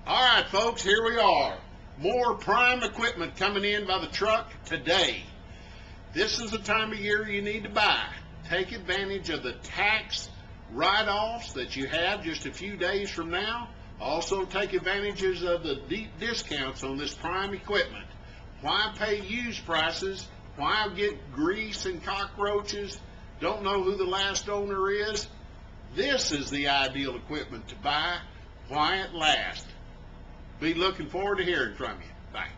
All right, folks, here we are. More prime equipment coming in by the truck today. This is the time of year you need to buy. Take advantage of the tax write-offs that you have just a few days from now. Also take advantages of the deep discounts on this prime equipment. Why pay used prices? Why get grease and cockroaches? Don't know who the last owner is? This is the ideal equipment to buy. Why it lasts. Be looking forward to hearing from you. Bye.